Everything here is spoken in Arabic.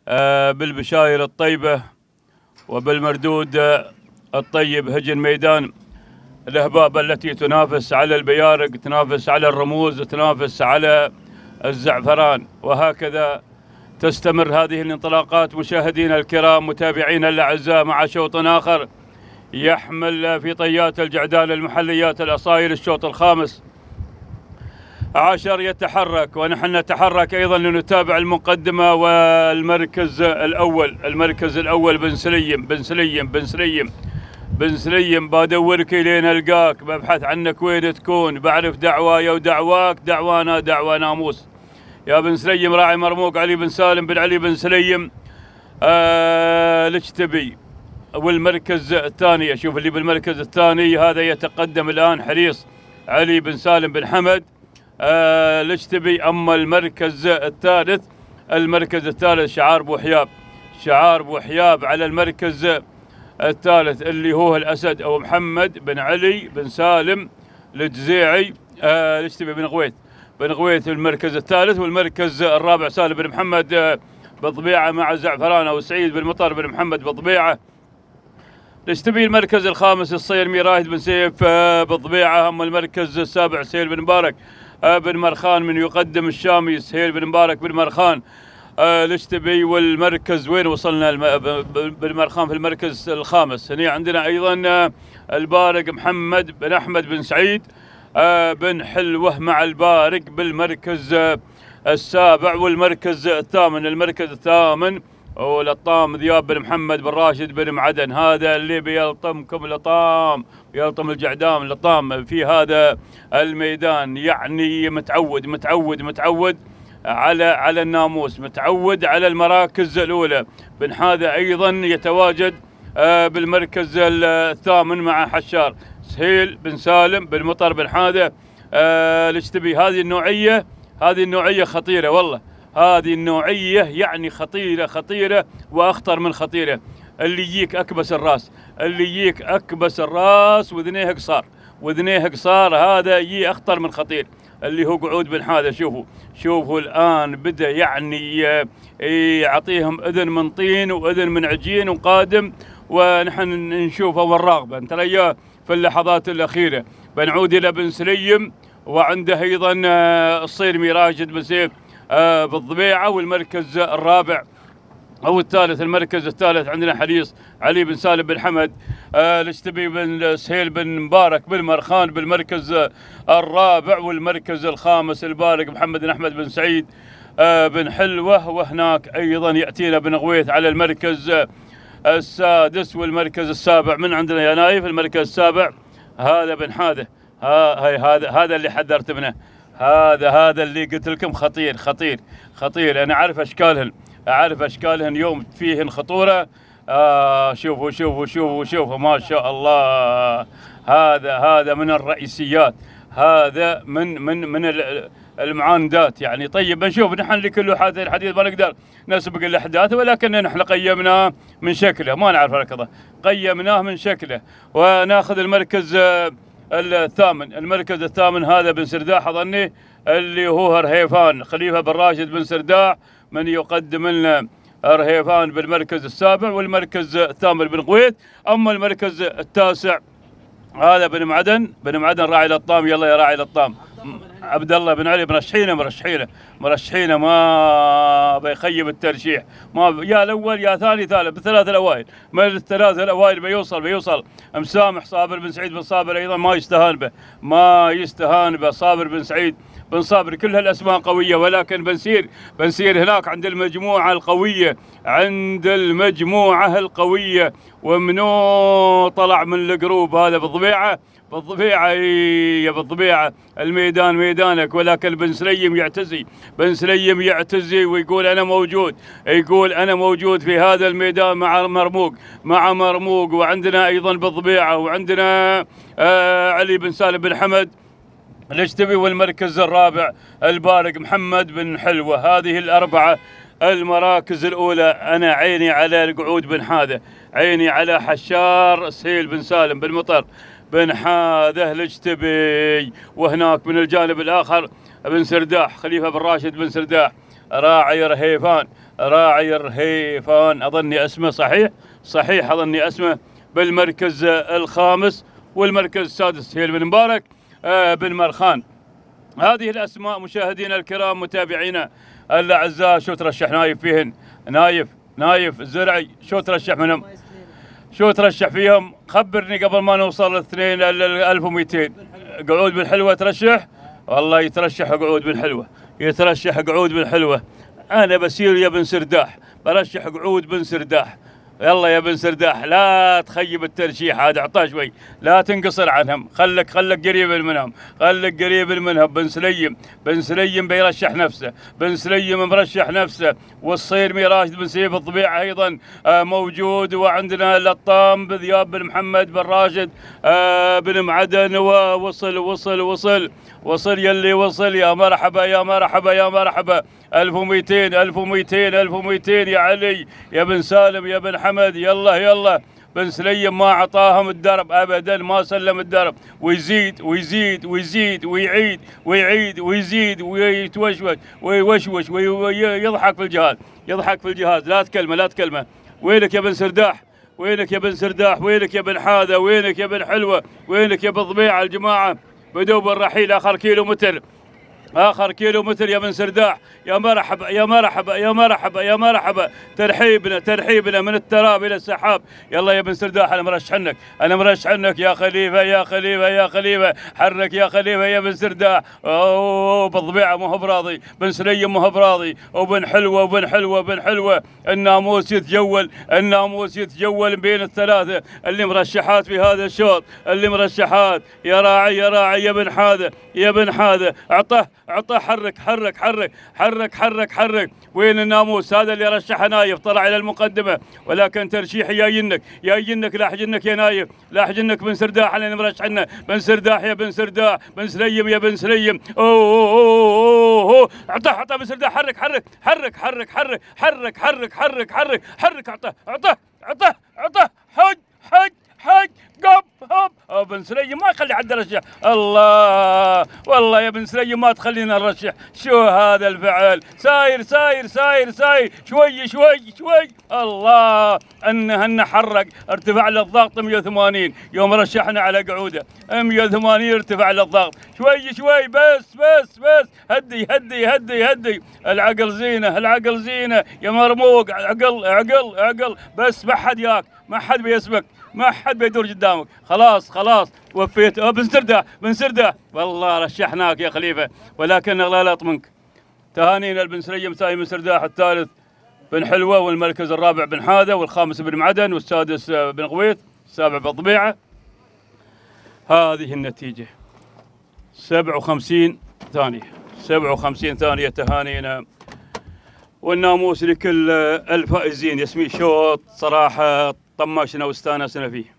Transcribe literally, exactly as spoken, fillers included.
آه، بالبشاير الطيبة وبالمردود الطيب. هجن ميدان الأهباب التي تنافس على البيارق، تنافس على الرموز، تنافس على الزعفران، وهكذا تستمر هذه الانطلاقات. مشاهدينا الكرام، متابعينا الأعزاء، مع شوط آخر يحمل في طيات الجعدان المحليات الأصايل. الشوط الخامس عشر يتحرك، ونحن نتحرك أيضا لنتابع المقدمة والمركز الأول. المركز الأول بن سليم بن سليم بن سليم بن سليم بدورك لين ألقاك، ببحث عنك وين تكون، بعرف دعوايا ودعواك، دعوانا دعوى ناموس. يا بن سليم راعي مرموق علي بن سالم بن علي بن سليم آه ليش تبي. والمركز الثاني، أشوف اللي بالمركز الثاني هذا يتقدم الآن حريص علي بن سالم بن حمد آه ليش تبي. أما المركز الثالث، المركز الثالث شعار بوحياب، شعار بوحياب على المركز الثالث اللي هو الأسد أو محمد بن علي بن سالم الجزيعي آه ليش تبي بن غويث بن غويث المركز الثالث. والمركز الرابع سالم بن محمد آه بطبيعة مع زعفران أو سعيد بن مطر بن محمد بطبيعة ليش تبي. المركز الخامس الصير ميراهد بن سيف آه بطبيعة. أما المركز السابع سهيل بن مبارك آه بن مرخان من يقدم الشامي، سهيل بن مبارك بن مرخان آه ليش تبي. والمركز وين وصلنا؟ بن مرخان في المركز الخامس. هنا عندنا أيضا آه البارق محمد بن أحمد بن سعيد آه بن حلوة مع البارق بالمركز آه السابع. والمركز الثامن، المركز الثامن ولطام ذياب بن محمد بن راشد بن معدن. هذا اللي بيلطمكم لطام، بيلطم الجعدام لطام في هذا الميدان، يعني متعود متعود متعود على على الناموس، متعود على المراكز الأولى. بن هذا أيضا يتواجد آه بالمركز الثامن مع حشار سهيل بن سالم بن مطر بن حاذة آه ليش تبي. هذه النوعية، هذه النوعية خطيرة والله، هذه النوعية يعني خطيرة خطيرة وأخطر من خطيرة. اللي يجيك أكبس الراس، اللي يجيك أكبس الراس وذنيه قصار، وذنيه قصار، هذا يجي أخطر من خطير اللي هو قعود بن حاذة. شوفوا شوفوا الآن بدأ يعني يعطيهم أذن من طين وأذن من عجين وقادم، ونحن نشوفه والراغبة ترى في اللحظات الأخيرة. بنعود إلى بن سليم، وعنده أيضا الصير ميراجد بن سيف آه بالضبيعة. والمركز الرابع أو الثالث، المركز الثالث عندنا حريص علي بن سالم بن حمد آه ليش تبي بن سهيل بن مبارك بن مرخان بالمركز الرابع. والمركز الخامس البارق محمد بن أحمد بن سعيد آه بن حلوة. وهناك أيضا يأتينا بن غويث على المركز السادس. والمركز السابع من عندنا يا نايف، المركز السابع هذا بن حاذة، ها هذا هذا اللي حذرت منه، هذا هذا اللي قلت لكم خطير خطير خطير. انا اعرف اشكالهن، اعرف اشكالهن يوم فيهن خطوره. آه شوفوا شوفوا شوفوا شوفوا ما شاء الله، هذا هذا من الرئيسيات، هذا من من من المعاندات يعني. طيب بنشوف نحن لكل هذا الحديث ما نقدر نسبق الاحداث، ولكن نحن قيمناه من شكله، ما نعرف ركضه، قيمناه من شكله. وناخذ المركز الثامن، المركز الثامن هذا بن سرداح اظني اللي هو رهيفان خليفه بن راشد بن سرداح من يقدم لنا رهيفان بالمركز السابع. والمركز الثامن بن غويث. اما المركز التاسع هذا بن معدن بن معدن راعي لطام. يلا يا راعي لطام عبد الله بن علي، مرشحينه مرشحينه مرشحينه ما بيخيب الترشيح، ما يا الاول يا ثاني ثالث، بالثلاث الاوائل، من الثلاث الاوائل بيوصل بيوصل. مسامح صابر بن سعيد بن صابر ايضا ما يستهان به، ما يستهان به صابر بن سعيد بن صابر. كل هالاسماء قويه، ولكن بنسير بنسير هناك عند المجموعه القويه، عند المجموعه القويه. ومنو طلع من الجروب هذا بالضبيعه بالضبيعه يا بالضبيعه. الميدان ميدانك، ولكن بن سليم يعتزي، بن سليم يعتزي ويقول انا موجود، يقول انا موجود في هذا الميدان مع مرموق مع مرموق. وعندنا ايضا بالضبيعه، وعندنا آه علي بن سالم بن حمد ليش تبي. والمركز الرابع البارق محمد بن حلوة. هذه الأربعة المراكز الأولى. أنا عيني على القعود بن حاذة، عيني على حشار سهيل بن سالم بن مطر بن حاذة ليش تبي. وهناك من الجانب الآخر بن سرداح خليفة بن راشد بن سرداح راعي رهيفان راعي الرهيفان، أظني اسمه صحيح صحيح أظني اسمه، بالمركز الخامس، والمركز السادس هيل بن مبارك بن مرخان. هذه الأسماء مشاهدينا الكرام متابعينا الأعزاء، شو ترشح نايف فيهن؟ نايف نايف الزرعي شو ترشح منهم؟ شو ترشح فيهم؟ خبرني قبل ما نوصل الاثنين ألف ومئتين. قعود بالحلوة ترشح؟ والله يترشح قعود بالحلوة، يترشح قعود بالحلوة. أنا بسير يا بن سرداح، برشح قعود بن سرداح. يلا يا بن سرداح لا تخيب الترشيح هذا، اعطاه شوي، لا تنقصر عنهم، خلك خلك قريب منهم، خلك قريب منهم. بن سليم بن سليم بيرشح نفسه، بن سليم مرشح نفسه، والصيرمي راشد بن سيف الضبيعة أيضا موجود، وعندنا اللطام بذياب بن محمد بن راشد بن معدن، ووصل وصل وصل وصل يلي وصل. يا مرحبا يا مرحبا يا مرحبا. ألف ومئتين ألف ومئتين ألف ومئتين يا علي يا بن سالم يا بن حمد. يلا يلا. بن سليم ما عطاهم الدرب ابدا، ما سلم الدرب، ويزيد ويزيد ويزيد ويعيد ويعيد ويزيد ويتوشوش ويوشوش ويضحك في الجهاز، يضحك في الجهاز. لا تكلمه لا تكلمه. وينك يا بن سرداح؟ وينك يا بن سرداح؟ وينك يا بن حاذا؟ وينك يا بن حلوه؟ وينك يا بن ضبيعه؟ الجماعه بدوا بالرحيل اخر كيلو متر، آخر كيلو متر يا بن سرداح. يا مرحبا يا مرحبا يا مرحبا يا مرحبا. ترحيبنا ترحيبنا من التراب إلى السحاب. يلا يا بن سرداح أنا مرشح عنك، أنا مرشح عنك يا خليفة يا خليفة يا خليفة. حرك يا خليفة يا بن سرداح. أوه بالضبيعة ما هو براضي، بن سليم ما هو براضي، وبن حلوة وبن حلوة بن حلوة. الناموس يتجول، الناموس يتجول بين الثلاثة اللي مرشحات في هذا الشوط، اللي مرشحات. يا راعي يا راعي يا بن حاذا يا بن حاذا. أعطاه أعطاه. حرك حرك حرك حرك حرك حرك. وين الناموس؟ هذا اللي رشحه نايف، طلع إلى المقدمة، ولكن ترشيح جاينك جاينك لاح جنك يا نايف، لاح جنك بن سرداح اللي مرشحنا. بن سرداح يا بن سرداح. بن سليم يا بن سليم. أوه أوه أوه. أعطاه أعطاه بن سرداح. حرك حرك حرك حرك حرك حرك حرك حرك حرك حرك. أعطاه أعطاه أعطاه أعطاه. حج حج حج. قب هوب. بن سليم ما يخلي حد يرشح. الله والله يا بن سليم ما تخلينا نرشح. شو هذا الفعل؟ ساير ساير ساير ساير شوي شوي شوي. الله انه انه حرق، ارتفع له الضغط مئة وثمانين يوم رشحنا على قعوده، مئة وثمانين ارتفع له الضغط. شوي شوي بس بس بس. هدي هدي هدي هدي. العقل زينه العقل زينه يا مرموق. عقل عقل عقل بس. ما حد ياك، ما حد بيسبق، ما حد بيدور قدامك. خلاص خلاص وفيت. بن سرداح بن سرداح والله رشحناك يا خليفه، ولكن غلالط منك. تهانينا لبن سليم ثاني بن سرداح، الثالث بن حلوه، والمركز الرابع بن حاذا، والخامس بن معدن، والسادس بن غويث، السابع بن ضبيعه. هذه النتيجه سبعة وخمسين ثانيه، سبعة وخمسين ثانيه. تهانينا والناموس لكل الفائزين. يسمي شوط صراحه طمشنا واستانسنا فيه.